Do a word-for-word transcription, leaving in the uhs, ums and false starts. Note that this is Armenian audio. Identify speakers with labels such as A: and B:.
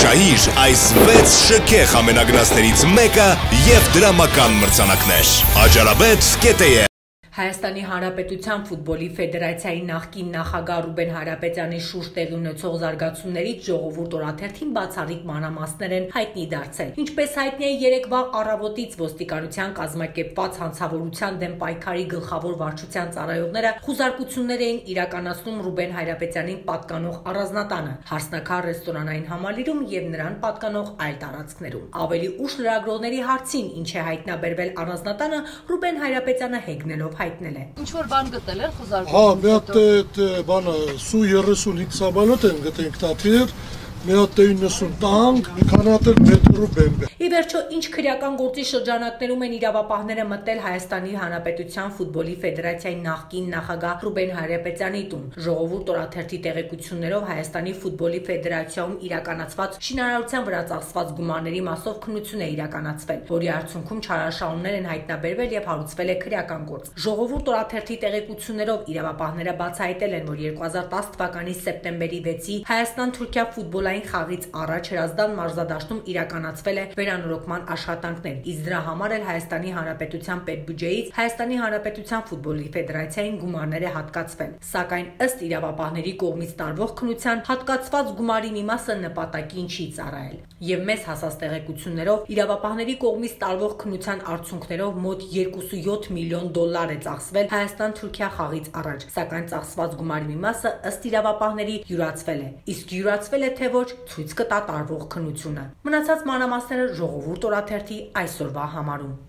A: Շահիր այս վեց շքեղ ամենագնացներից մեկը և դրամական մրցանակներ։ Աջարաբետ կետե է։
B: Հայաստանի Հանրապետության ֆուտբոլի ֆեդերացիայի նախկին նախագահ Ռուբեն Հայրապետյանի շուրջ տեղի ունեցող զարգացումներից Ժողովուրդ օրաթերթին բացառիկ մանրամասներ են հայտնի դարձել։ Ինչպես հայտնի է, երեկվա առավոտից ոստիկանության կազմակերպված հանցավորության դեմ պայքարի գլխավոր վարչության ծառայողները խուզարկություններ էին իրականացնում Ռուբեն Հայրապետյանին պատկանող առանձնատանը, Հարսնաքար ռեստորանային համալիրում եւ նրան պատկանող այլ տարածքներում։ Ավելի ուշ լրագրողների հարցին, ինչ է հայտնաբերվել առանձնատանը, Ռուբեն Հայրապետյանը հեգնելով հայտնել է։
C: Ինչ որ բան գտել էր խոզարկություն։
D: Հա, մի հատ այդ բանը սու երեսունհինգ սաբանոտ են գտենք տաթիր, մի հատ իննսուն տանկ, մի քանի հատ էլ մետրո բեմբե։
B: Ի վերջո, ինչ քրեական գործի շրջանակներում են իրավապահները մտել Հայաստանի Հանրապետության ֆուտբոլի ֆեդերացիայի նախկին նախագահ Ռուբեն Հայրապետյանի տուն։ Ժողովուրդ օրաթերթի տեղեկություններով Հայաստանի ֆուտբոլի ֆեդերացիայում իրականացված շինարարության վրա ծախսված գումարների մասով քննություն է իրականացվել, որի արդյունքում չարաշահումներ են հայտնաբերվել եւ հարուցվել է քրեական գործ։ Ժողովուրդ օրաթերթի տեղեկություններով իրավապահները բացահայտել են, որ երկու հազար տասը թվականի սեպտեմբերի վեցի Հայաստան-Թուրքիա ֆուտբոլային խաղից առաջ Հրազդան մարզադաշտում իրականացվել է վերանորոգման աշխատանքներ, իսկ դրա համար էլ Հայաստանի Հանրապետության պետբյուջեից Հայաստանի Հանրապետության ֆուտբոլի ֆեդերացիային գումարներ է հատկացվել։ Սակայն ըստ իրավապահների կողմից տարվող քննության հատկացված գումարի մի մասը նպատակին չի ծառայել։ Եվ մեզ հասած տեղեկություններով իրավապահների կողմից տարվող քննության արդյունքներով մոտ երկուսույոթ միլիոն դոլար է ծախսվել Հայաստան-Թուրքիա խաղից առաջ, սակայն ծախսված գումարի մի մասը ըստ իրավապահների յուրացվել է, իսկ յուրացվել է թե ոչ ցույց կտա տարվող քննությունը։ Մնացած մանրամասները Ժողովուրդ օրաթերթի այսօրվա համարում։